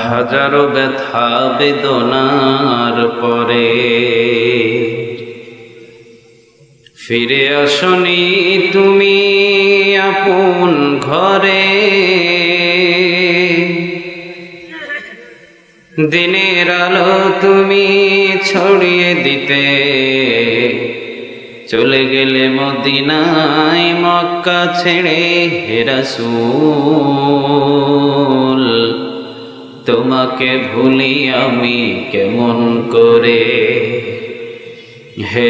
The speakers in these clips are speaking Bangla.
হাজারো ব্যথা বেদনার পরে ফিরে আসনি তুমি আপন ঘরে। দিনের আলো তুমি ছড়িয়ে দিতে চলে গেলে মদিনায় মক্কা ছেড়ে। হে রাসূল তোমাকে ভুলি আমি কেমন করে। হে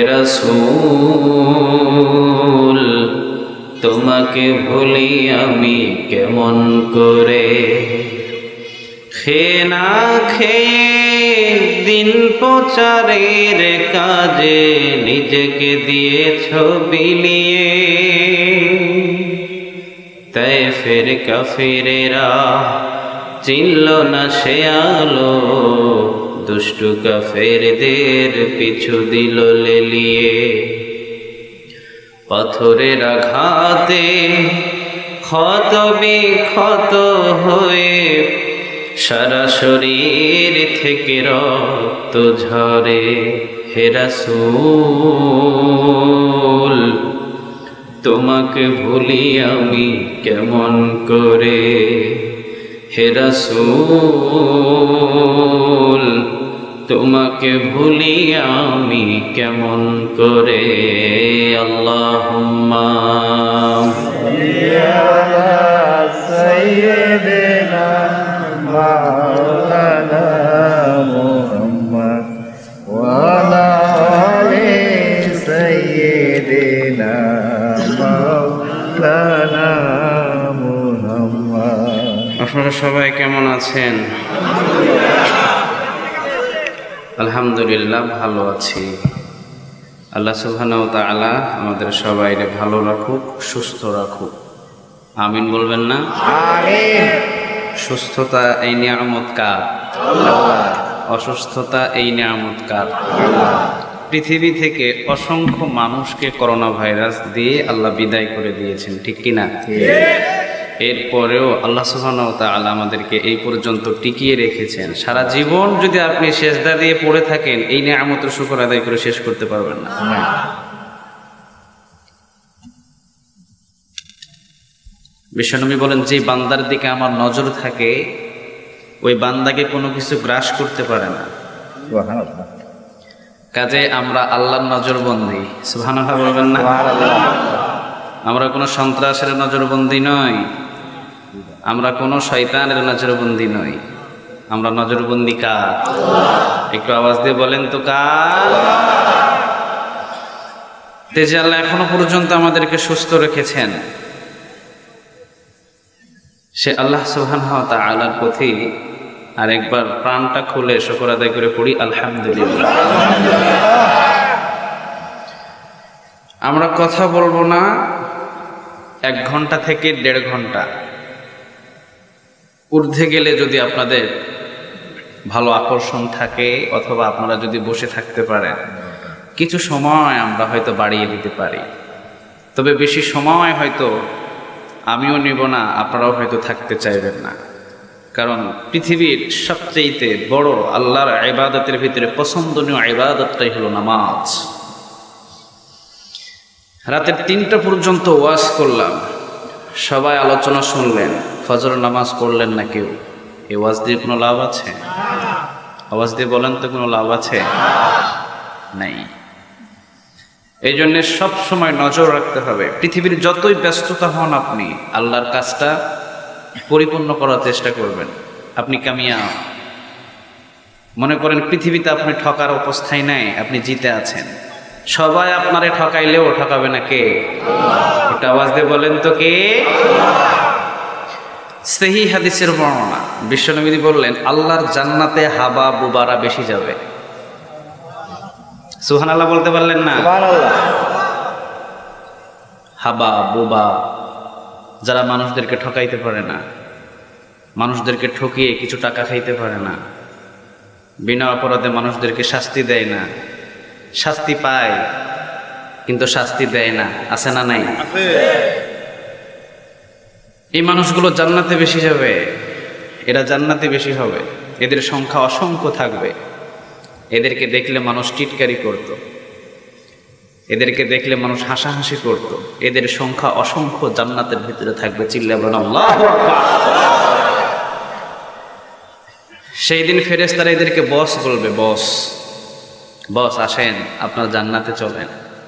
রাসূল তোমাকে ভুলি আমি কেমন করে। খেয়ে না খেয়ে দিন প্রচারের কাজে নিজেকে দিয়েছ বিলিয়ে। তায়েফের কাফিরেরা চিনল না সে আলো, দুষ্টু কাফেরদের পিছু দিল লেলিয়ে। পাথরের আঘাতে ক্ষত বিক্ষত হয়ে সারা শরীর থেকে রক্ত ঝরে। হে রাসূল তোমাকে ভুলি আমি কেমন করে। হে রাসূল তোমাকে ভুলি আমি কেমন করে। আল্লাহুম্মা সাইয়্যিদিনা মাওলানা মুহাম্মদ ওয়া আলা আলি সাইয়্যিদিনা মাওলানা মুহাম্মদ। আপনারা সবাই কেমন আছেন? আলহামদুলিল্লাহ ভালো আছি। আল্লাহ সুবহানাহু ওয়া তাআলা আমাদের সবাইকে ভালো রাখুক, সুস্থ রাখুক। আমিন বলবেন না? আমিন। সুস্থতা এই নিয়ামত কার? অসুস্থতা এই নিয়ামত কার? পৃথিবী থেকে অসংখ্য মানুষকে করোনা ভাইরাস দিয়ে আল্লাহ বিদায় করে দিয়েছেন, ঠিক কিনা? এরপরেও আল্লাহ সুবহানাহু ওয়া তাআলা আমাদেরকে এই পর্যন্ত টিকিয়ে রেখেছেন। সারা জীবন যদি আপনি সেজদা দিয়ে পড়ে থাকেন, এই নিয়ামতের শুকর আদায় করে শেষ করতে পারবেন না। বিশ্বনবী বলেন, যে বান্দার দিকে আমার নজর থাকে ওই বান্দাকে কোনো কিছু গ্রাস করতে পারে না। কাজে আমরা আল্লাহর নজরবন্দি। সুবহানাল্লাহ বলবেন না? আমরা কোনো সন্ত্রাসের নজরবন্দি নই, আমরা কোনো শয়তানের নজরবন্দি নই। আমরা নজরবন্দি কার? একটু আওয়াজ দিয়ে বলেন তো কার? যে আল্লাহ এখনো পর্যন্ত আমাদেরকে সুস্থ রেখেছেন, সে আল্লাহ সুবহানাহু ওয়া তাআলার প্রতি আরেকবার প্রাণটা খুলে শুকর আদায় করে পড়ি আলহামদুলিল্লাহ। আমরা কথা বলবো না 1 ঘন্টা থেকে 1.5 ঘন্টা, ঊর্ধ্বে গেলে যদি আপনাদের ভালো আকর্ষণ থাকে অথবা আপনারা যদি বসে থাকতে পারেন, কিছু সময় আমরা হয়তো বাড়িয়ে দিতে পারি। তবে বেশি সময় হয়তো আমিও নিব না, আপনারাও হয়তো থাকতে চাইবেন না। কারণ পৃথিবীর সবচেয়ে বড় আল্লাহর ইবাদতের ভিতরে পছন্দনীয় ইবাদতটাই হলো নামাজ। রাতের 3টা পর্যন্ত ওয়াজ করলাম, সবাই আলোচনা শুনলেন, ফজর নামাজ পড়লেন না কেউ। এই ওয়াজ দিয়ে কোনো লাভ আছে? আওয়াজ দিয়ে বলেন তো কোনো লাভ আছে? নাই। এই জন্য সব সময় নজর রাখতে হবে। পৃথিবীর যতই ব্যস্ততা হন আপনি, আল্লাহর কাজটা পরিপূর্ণ করার চেষ্টা করবেন। আপনি কামিয়াব। মনে করেন পৃথিবীতে আপনি ঠকার অবস্থায় নাই, আপনি জিতে আছেন। সবাই আপনারে ঠকাইলেও ঠকাবে না কে? একটা আওয়াজ দিয়ে বলেন তো কে? সহিহ হাদিসের বর্ণনা, বিশ্বনবী বললেন, আল্লাহর জান্নাতে হাবা বুবারা বেশি যাবে। সুবহানাল্লাহ বলতে পারলেন না? সুবহানাল্লাহ। হাবা বুবা, যারা মানুষদেরকে ঠকাইতে পারে না, মানুষদেরকে ঠকিয়ে কিছু টাকা খাইতে পারে না, বিনা অপরাধে মানুষদেরকে শাস্তি দেয় না, শাস্তি পায় কিন্তু শাস্তি দেয় না, আছে না নাই? এই মানুষগুলো জান্নাতে বেশি যাবে, এরা জান্নাতে বেশি হবে। এদের সংখ্যা অসংখ্য থাকবে। এদেরকে দেখলে মানুষ টিটকারি করত, এদেরকে দেখলে মানুষ হাসাহাসি করত। এদের সংখ্যা অসংখ্য জান্নাতের ভিতরে থাকবে। চিল্লা বলেন আল্লাহু আকবার। সেই দিন ফেরেশতারা এদেরকে বস বলবে, বস বস আসেন, আপনার জান্নাতে চলেন।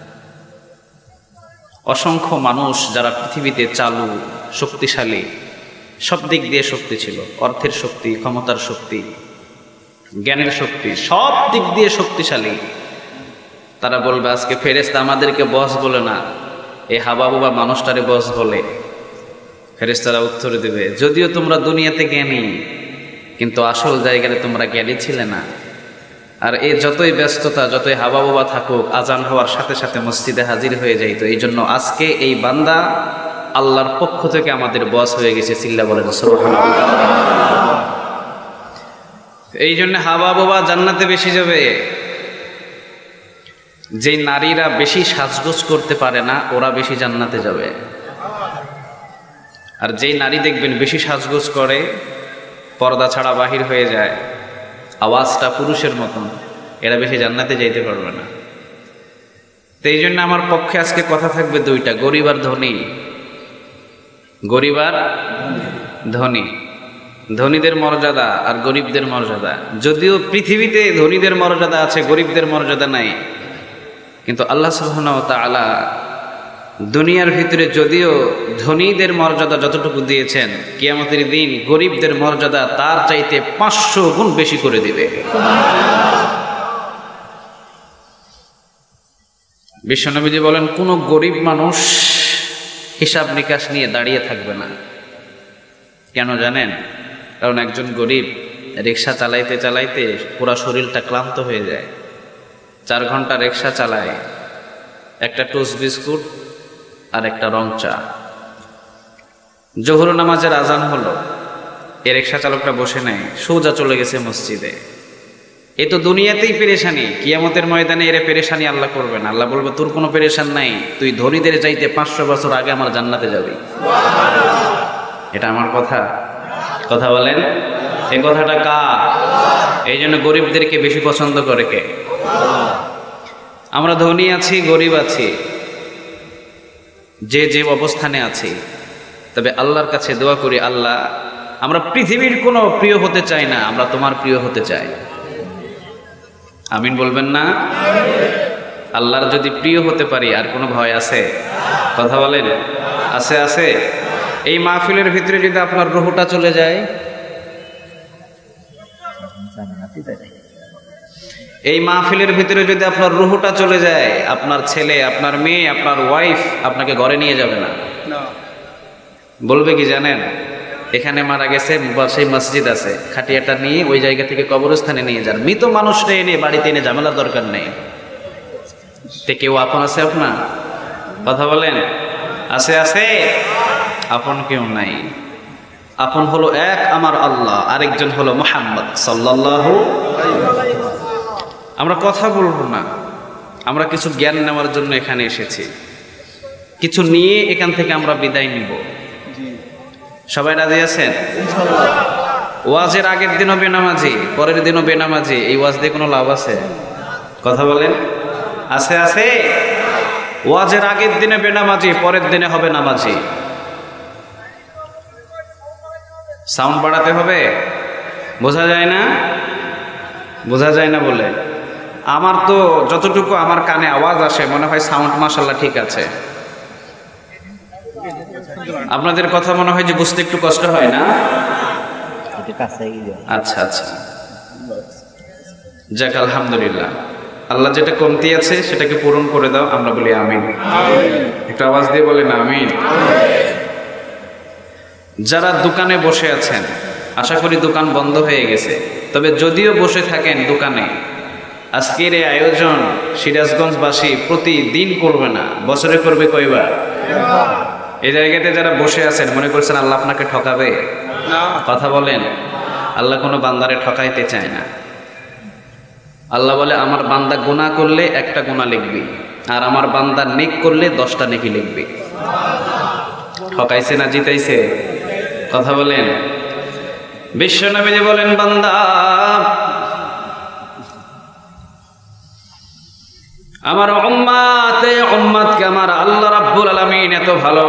অসংখ্য মানুষ যারা পৃথিবীতে চালু, শক্তিশালী, সব দিক দিয়ে শক্তি ছিল, অর্থের শক্তি, ক্ষমতার শক্তি, জ্ঞানের শক্তি, সব দিক দিয়ে শক্তিশালী, তারা বলবে আজকে ফেরেশতা আমাদেরকে বস বলে না, এই হাবাবুবা মানুষটারে বস বলে। ফেরেশতারা উত্তর দেবে, যদিও তোমরা দুনিয়াতে জ্ঞানী, কিন্তু আসল জায়গায় তোমরা জ্ঞানী ছিলে না। আর এই যতই ব্যস্ততা, যতই হাবাবুবা থাকুক, আজান হওয়ার সাথে সাথে মসজিদে হাজির হয়ে যাইতো। এই জন্য আজকে এই বান্দা আল্লাহর পক্ষ থেকে আমাদের বস হয়ে গেছে। চিল্লা বলেন সুবহানাল্লাহ। এই জন্য হাবাবুবা জান্নাতে বেশি যাবে। যে নারীরা বেশি সাজগোজ করতে পারে না, ওরা বেশি জান্নাতে যাবে। আর যেই নারী দেখবেন বেশি সাজগোজ করে, পর্দা ছাড়া বাহির হয়ে যায়, আওয়াজটা পুরুষের মতন, এরা বেশি জান্নাতে যাইতে পারবে না। তো এই জন্য আমার পক্ষে আজকে কথা থাকবে দুইটা, গরিব আর ধনী। গরিব আর ধনী, ধনীদের মর্যাদা আর গরিবদের মর্যাদা। যদিও পৃথিবীতে ধনীদের মর্যাদা আছে, গরিবদের মর্যাদা নাই, কিন্তু আল্লাহ সুবহানাহু ওয়া তাআলা দুনিয়ার ভিতরে যদিও ধনীদের মর্যাদা যতটুকু দিয়েছেন, কিয়ামতের দিন গরিবদের মর্যাদা তার চাইতে 500 গুণ বেশি করে দিবে। বিশ্বনবীজি বলেন, কোন গরিব মানুষ হিসাব নিকাশ নিয়ে দাঁড়িয়ে থাকবে না। কেন জানেন? কারণ একজন গরিব রিক্সা চালাইতে চালাইতে পুরা শরীরটা ক্লান্ত হয়ে যায়। 4 ঘন্টা রিক্সা চালায়, একটা টোস্ট বিস্কুট আর একটা রং চা। জোহর নামাজের আজান হলো, এ রিক্সা চালকটা বসে নাই, সোজা চলে গেছে মসজিদে। এ তো দুনিয়াতেই পেরেশানি, কিয়ামতের ময়দানে এর পেরেশানি আল্লাহ করবে না। আল্লাহ বলবে, তোর কোনো পেরেশান নাই, তুই ধনীদের চাইতে 500 বছর আগে আমার জান্নাতে যাবি। এটা আমার কথা, কথা বলেন, এই কথাটা কার? এই জন্য গরিবদেরকে বেশি পছন্দ করে কে? আমরা ধনী আছি, গরিব আছি, যে যে অবস্থানে আছি, তবে আল্লাহর কাছে দোয়া করি, আল্লাহ আমরা পৃথিবীর কোনো প্রিয় হতে চাই না, আমরা তোমার প্রিয় হতে চাই। আমিন বলবেন না? আল্লাহর যদি প্রিয় হতে পারি আর কোনো ভয় আছে? কথা বলেন, আছে? আছে। এই মাহফিলের ভিতরে যদি আপনার রুহটা চলে যায়, এই মাহফিলের ভিতরে যদি আপনার রুহটা চলে যায়, আপনার ছেলে, আপনার মেয়ে, আপনার ওয়াইফ আপনাকে ঘরে নিয়ে যাবে না। বলবে কি জানেন? এখানে মারা গেছে, সেই মসজিদ আছে, খাটিয়াটা নিয়ে ওই জায়গা থেকে কবরস্থানে নিয়ে যান। মৃত মানুষটা এনে বাড়িতে এনে ঝামেলার দরকার নেই। তে কেউ আপন আছে আপনার? কথা বলেন, আছে? আছে। আপন কেউ নাই। আপন হলো এক আমার আল্লাহ, আরেকজন হলো মুহাম্মদ সাল্লাল্লাহু। আমরা কথা বলবো না, আমরা কিছু জ্ঞান নেওয়ার জন্য এখানে এসেছি, কিছু নিয়ে এখান থেকে আমরা বিদায় নিব। সবাই রাজি আছেন? ওয়াজের আগের দিনও বেনামাজি, পরের দিনও বেনামাজি, এই ওয়াজ দিয়ে কোনো লাভ আছে? কথা বলেন, আছে? আছে। ওয়াজের আগের দিনে বেনামাজি, পরের দিনে হবে নামাজি। সাউন্ড বাড়াতে হবে, বোঝা যায় না? বোঝা যায় না বলে আমার তো যতটুকু আমার কানে আওয়াজ আসে মনে হয় সাউন্ড মাশাআল্লাহ ঠিক আছে। আপনাদের কথা মনে হয় যে বুঝতে একটু কষ্ট হয় না? আচ্ছা আচ্ছা, যাক আলহামদুলিল্লাহ। আল্লাহ যেটা কমতি আছে সেটাকে পূরণ করে দাও, আমরা বলি আমিন। একটু আওয়াজ দিয়ে বলেন আমিন। যারা দোকানে বসে আছেন, আশা করি দোকান বন্ধ হয়ে গেছে, তবে যদিও বসে থাকেন দোকানে, আজকের এই আয়োজন সিরাজগঞ্জবাসী প্রতিদিন করবে না, বছরে করবে কয়বার? এই জায়গাতে যারা বসে আছেন মনে করছেন আল্লাহ আপনাকে ঠকাবে? কথা বলেন, আল্লাহ কোনো বান্দারে ঠকাইতে চায় না। আল্লাহ বলে, আমার বান্দা গুনাহ করলে একটা গুনাহ লিখবি, আর আমার বান্দা নেক করলে 10টা নেকি লিখবি। ঠকাইছে না জিতাইছে? কথা বলেন। বিশ্বনবী বলেন, বান্দা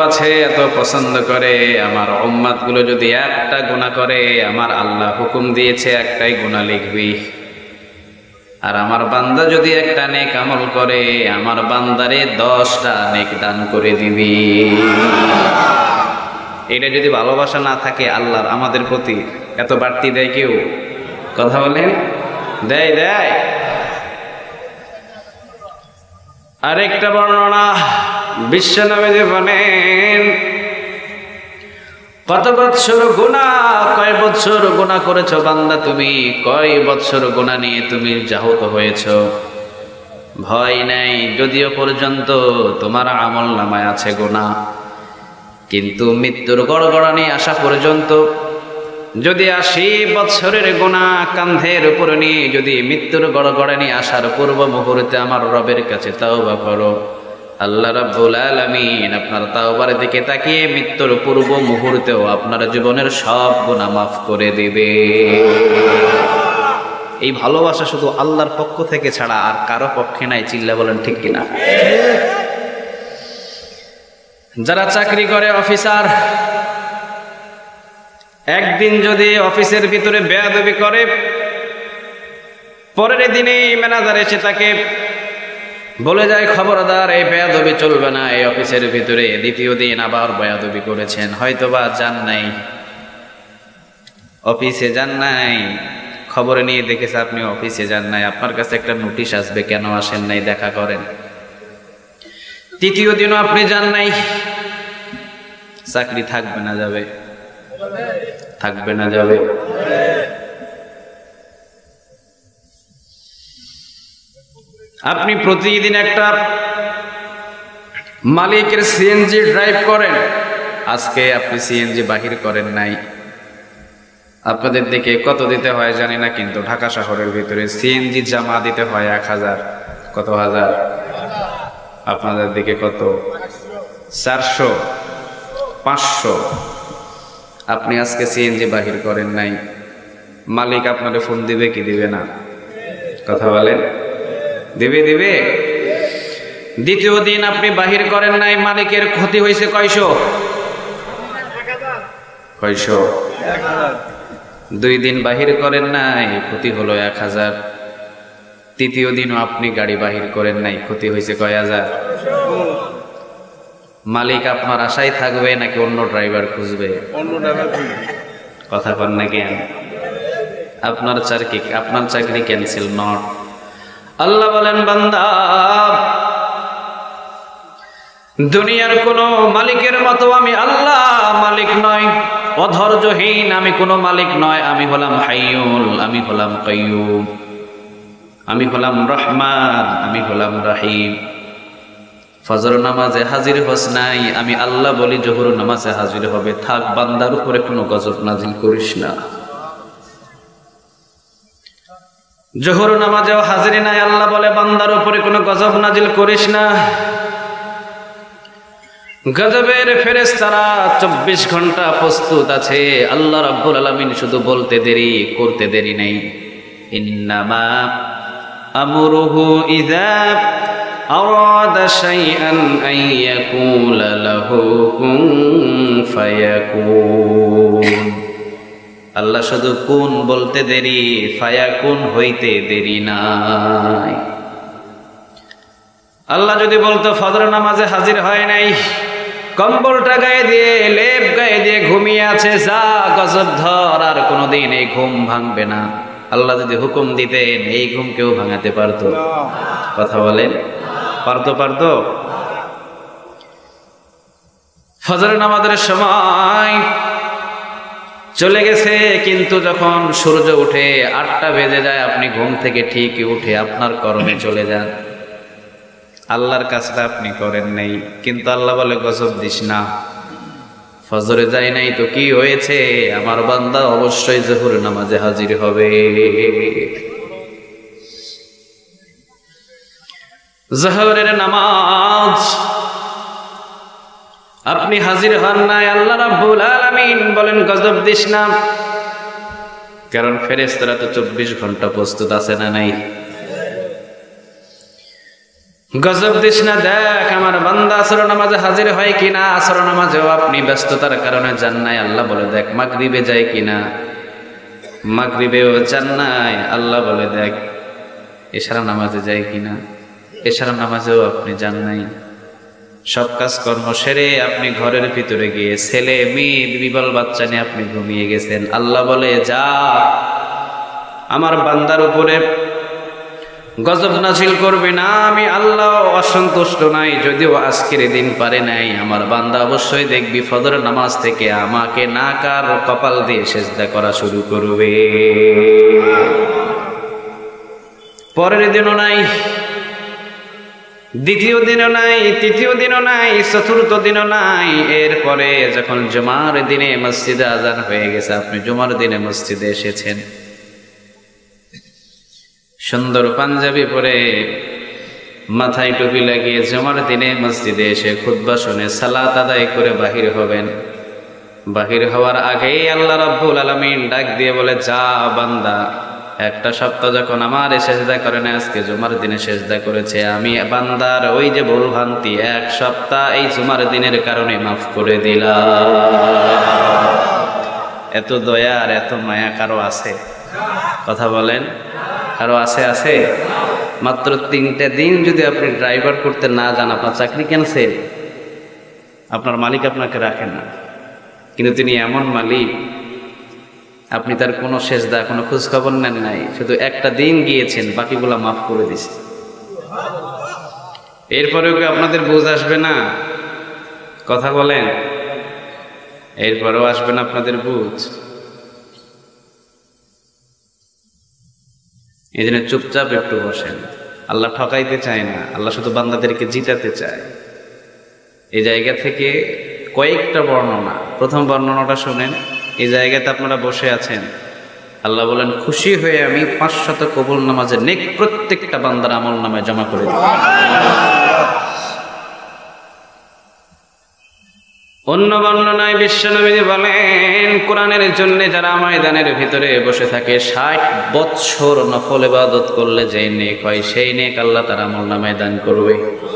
ভালোবাসে, এত পছন্দ করে, আমার উম্মতগুলো যদি একটা গুনাহ করে আমার আল্লাহ হুকুম দিয়েছে একটাই গুনাহ লিখবি, আর আমার বান্দা যদি একটা নেক আমল করে আমার বান্দারে 10টা নেক দান করে দিবি। এটা যদি ভালোবাসা না থাকে আল্লাহর আমাদের প্রতি, এত বাড়তি দেয় কেউ? কথা বলেন, দেয়? দেয়। আরেকটা বর্ণনা বিশ্বনবী বলেন, কত বৎসর গুনাহ, কয় বৎসর গুনাহ করেছো বান্দা তুমি, কয় বৎসর গুনাহ নিয়ে তুমি জাহত হয়েছো? ভয় নাই, যদিও পর্যন্ত তোমার আমল নামায় আছে গুনাহ, কিন্তু মৃত্যুর গড়গড়ানি আসা পর্যন্ত যদি 80 বৎসরের গুনাহ কাঁধের উপর নিয়ে যদি মৃত্যুর গড়গড়ানি আসার পূর্ব মুহূর্তে আমার রবের কাছে তাওবা করো, আল্লাহ রাব্বুল আলামিন আপনার তাওবার দিকে তাকিয়ে মৃত্যুর পূর্ব মুহূর্তেও আপনার জীবনের সব গুনাহ মাফ করে দিবে। এই ভালোবাসা শুধু আল্লাহর পক্ষ থেকে ছাড়া আর কারো পক্ষে নাই। চিল্লা বলেন ঠিক কিনা? যারা চাকরি করে, অফিসার, একদিন যদি অফিসের ভিতরে বেয়াদবি করে, পরের দিনে ম্যানেজার এসে তাকে বলে যায়, খবরদার এই বেয়াদবি চলবে না এই অফিসের ভিতরে। দ্বিতীয় দিন আবার বেয়াদবি করেছেন, হয়তোবা যান নাই অফিসে, যান নাই, খবরে নিয়ে দেখেছে আপনি অফিসে যান নাই, আপনার কাছে একটা নোটিশ আসবে, কেন আসেন নাই, দেখা করেন। তৃতীয় দিনও আপনি যান নাই, চাকরি থাকবে না যাবে? থাকবে না যাবে? আপনি প্রতিদিন একটা মালিকের সিএনজি ড্রাইভ করেন, আজকে আপনি সিএনজি বাহির করেন নাই। আপনাদের দিকে কত দিতে হয় জানি না, কিন্তু ঢাকা শহরের ভিতরে সিএনজি জমা দিতে হয় 1000। কত হাজার? আপনাদের দিকে কত? 400, 500। আপনি আজকে সিএনজি বাহির করেন নাই, মালিক আপনারে ফোন দিবে কি দিবে না? কথা বলেন, দিবে? দিবে। দ্বিতীয় দিন আপনি বাহির করেন নাই, মালিকের ক্ষতি হয়েছে কয়শো? কয়শো? 2 দিন বাহির করেন নাই, ক্ষতি হলো 1000। তৃতীয় দিনও আপনি গাড়ি বাহির করেন নাই, ক্ষতি হয়েছে কয় হাজার? মালিক আপনার আশায় থাকবে নাকি অন্য ড্রাইভার খুঁজবে? কথা কন না কেন? আপনার চাকরি ক্যান্সেল নট। আল্লাহ বলেন, বান্দা দুনিয়ার কোন মালিকের মতো আমি আল্লাহ মালিক নয়, অধৈর্যহীন আমি কোন মালিক নয়। আমি হলাম হাইয়ুল, আমি হলাম কাইয়ুম, আমি হলাম রহমান, আমি হলাম রাহিম। ফজর নামাজে হাজির হস নাই, আমি আল্লাহ বলি জোহর নামাজে হাজির হবে। থাক, বান্দার উপরে কোনো গজব নাজিল করিস না। জোহর নামাজেও হাজিরি নাই, আল্লাহ বলে বান্দার উপরে কোনো গজব নাজিল করিস না। গজবের ফেরেশতারা 24 ঘন্টা প্রস্তুত আছে। আল্লাহ রাব্বুল আলামিন শুধু বলতে দেরি, করতে দেরি নেই। ইন্নামা আমরুহু ইযা আরাদা শাইআন আন ইয়াকুলা লাহু কুন ফায়াকুন। আল্লাহ শুধু কুন বলতে দেরি, ফায়াকুন হইতে দেরি নাই। আল্লাহ যদি বলতো ফজর নামাজে হাজির হয় নাই, কম্বলটা গায়ে দিয়ে, লেপ গায়ে দিয়ে ঘুমিয়ে আছে, যা গজব ধর, আর কোনোদিন এই ঘুম ভাঙবে না। আল্লাহ যদি হুকুম দিতেন, এই ঘুম কেউ ভাঙাতে পারতো? কথা বলেন, পারতো? ফজর নামাজের সময় চলে গেছে, কিন্তু যখন সূর্য উঠে 8টা বেজে যায়, আপনি ঘুম থেকে ঠিকই উঠে আপনার কর্মে চলে যান। আল্লাহর কাজটা আপনি করেন নাই, কিন্তু আল্লাহ বলে গজব দিস না। ফজরে যাই নাই তো কি হয়েছে, আমার বান্দা অবশ্যই জোহর নামাজে হাজির হবে। জোহরের নামাজ আপনি হাজির হন নাই, আল্লাহ রাব্বুল আলামিন বলেন গজব দিস না। কারণ ফেরেশতারা তো 24 ঘন্টা প্রস্তুত আছে না নাই? গজব দিস না, দেখ আমার বান্দা আসর নামাজে হাজির হয় কিনা। আসর নামাজেও আপনি ব্যস্ততার কারণে যান নাই, আল্লাহ বলে দেখ মাগরিবে যায় কিনা। মাগরিবেও যান নাই, আল্লাহ বলে দেখ এশারা নামাজে যায় কিনা। এশারা নামাজেও আপনি যান নাই। সব কাজ কর্ম সেরে আপনি ঘরের ভিতরে গিয়ে ছেলে মেয়ে বিবল বাচ্চা নিয়ে আপনি ঘুমিয়ে গেছেন। আল্লাহ বলে যা, আমার বান্দার উপরে গজব নাজিল করবে না, আমি আল্লাহ অসন্তুষ্ট নাই। যদিও আজকের দিন পারে নাই, আমার বান্দা অবশ্যই দেখবি ফজর নামাজ থেকে আমাকে নাকার কপাল দিয়ে সেজদা করা শুরু করবে। পরের দিনও নাই, দ্বিতীয় দিনও নাই, তৃতীয় দিনও নাই, চতুর্থ দিনও নাই। এরপরে যখন জুমার দিনে মসজিদে আজান হয়ে গেছে, আপনি জুমার দিনে মসজিদে এসেছেন, সুন্দর পাঞ্জাবি পরে মাথায় টুপি লাগিয়ে জুমার দিনে মসজিদে এসে খুতবা শুনে সালাত আদায় করে বাহির হবেন। বাহির হওয়ার আগেই আল্লাহ রাব্বুল আলামিন ডাক দিয়ে বলে যা বান্দা, একটা সপ্তাহ যখন আমার সেজদা করে না, আজকে জুমার দিনে সেজদা করেছে, আমি বান্দার ওই যে ভুল ভ্রান্তি এক সপ্তাহ এই জুমার দিনের কারণে মাফ করে দিলাম। এত দয়া আর এত মায়া কারো আছে? কথা বলেন, কারো আছে? আছে। মাত্র 3টা দিন যদি আপনি ড্রাইভার করতে না যান, আপনার চাকরি ক্যান্সেল। আপনার মালিক আপনাকে রাখেন না, কিন্তু তিনি এমন মালিক, আপনি তার কোনো সেজদা কোনো খোঁজ খবর নেন নাই, শুধু একটা দিন গিয়েছেন, বাকিগুলা মাফ করে দিছে। এরপরেও কি আপনাদের বুঝ আসবে না? কথা বলেন, এরপরেও আসবে না আপনাদের বুঝ? এই জন্য চুপচাপ একটু বসেন। আল্লাহ ঠকাইতে চায় না, আল্লাহ শুধু বান্দাদেরকে জিতাতে চায়। এই জায়গা থেকে কয়েকটা বর্ণনা, প্রথম বর্ণনাটা শুনেন। এই জায়গাতে আপনারা বসে আছেন, আল্লাহ বলেন খুশি হয়ে আমি 500 কবুল নামাজের নেক প্রত্যেকটা বান্দার আমল নামায় জমা করে দিই। অন্য বর্ণনায় বিশ্বনবী বলেন কোরআনের জন্য যারা ময়দানের ভিতরে বসে থাকে 60 বছর নফল ইবাদত করলে যে নেক হয়, সেই নেক আল্লাহ তার আমল নামায় দান করবে।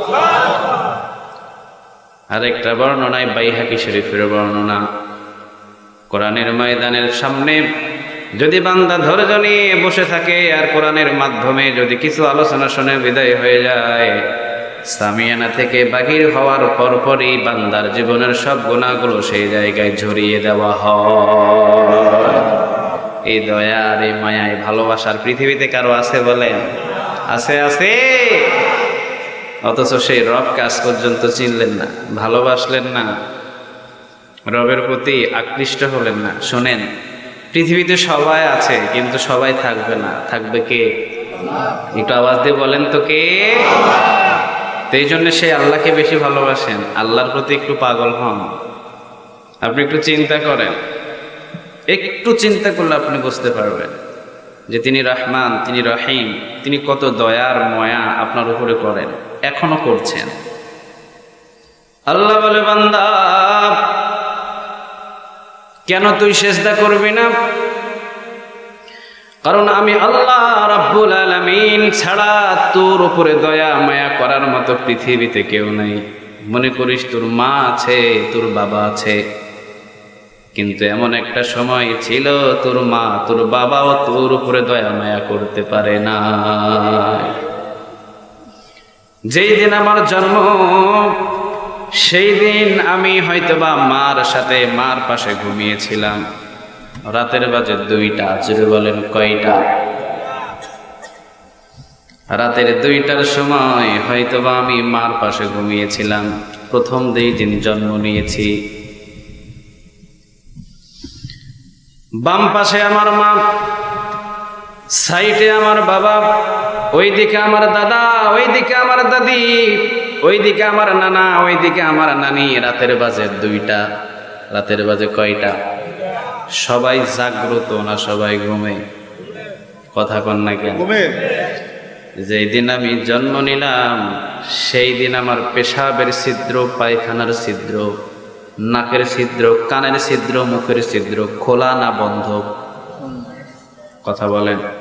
আরেকটা বর্ণনায় বাইহাকি শরীফের বর্ণনা, কোরআনের ময়দানের সামনে যদি বান্দা ধৈর্য নিয়ে বসে থাকে আর কোরআনের মাধ্যমে যদি কিছু আলোচনা শুনে বিদায় হয়ে যায়, সামিয়ানা থেকে বাহির হওয়ার পরপরই বান্দার জীবনের সব গুনাহগুলো সেই জায়গায় ঝরিয়ে দেওয়া হয়। এই দয়া আর এই মায়া, এই ভালোবাসার পৃথিবীতে কারো আছে বলেন? আছে? আছে। অথচ সেই রবকে আজ পর্যন্ত চিনলেন না, ভালোবাসলেন না, রবের প্রতি আকৃষ্ট হলেন না। শোনেন, পৃথিবীতে সবাই আছে কিন্তু সবাই থাকবে না। থাকবে কে? একটু আওয়াজ দিয়ে বলেন তো কে? তো এই জন্য সেই আল্লাহকে বেশি ভালোবাসেন, আল্লাহর প্রতি একটু পাগল হন। আপনি একটু চিন্তা করেন, একটু চিন্তা করলে আপনি বুঝতে পারবেন যে তিনি রহমান, তিনি রহিম, তিনি কত দয়ার মায়া আপনার উপরে করেন, এখনো করছেন। আল্লাহ বলে বান্দা কেন তুই সেজদা করবি না? কারণ আমি আল্লাহ রাব্বুল আলামিন ছাড়া তোর উপরে দয়া মায়া করার মতো পৃথিবীতে কেউ নাই। মনে করিস তোর মা আছে, তোর বাবা আছে, কিন্তু এমন একটা সময় ছিল তোর মা তোর বাবাও তোর উপরে দয়া মায়া করতে পারে না। যেই দিন আমার জন্ম, সেই দিন আমি হয়তোবা মার সাথে মার পাশে ঘুমিয়েছিলাম। রাতের বাজে 2টা। জোরে বলেন কয়টা? রাতের 2টার সময় হয়তোবা আমি মার পাশে ঘুমিয়েছিলাম। প্রথম দিন জন্ম নিয়েছি। বাম পাশে আমার মা, সাইডে আমার বাবা, ওইদিকে আমার দাদা, ওইদিকে আমার দাদি, ওইদিকে আমার নানা, ওইদিকে আমার নানি। রাতের বাজে 2টা। রাতের বাজে কয়টা? সবাই জাগ্রত না সবাই ঘুমে? কথা কন না কেন? যেই দিন আমি জন্ম নিলাম সেই দিন আমার পেশাবের ছিদ্র, পায়খানার ছিদ্র, নাকের ছিদ্র, কানের ছিদ্র, মুখের ছিদ্র খোলা না বন্ধ? কথা বলেন।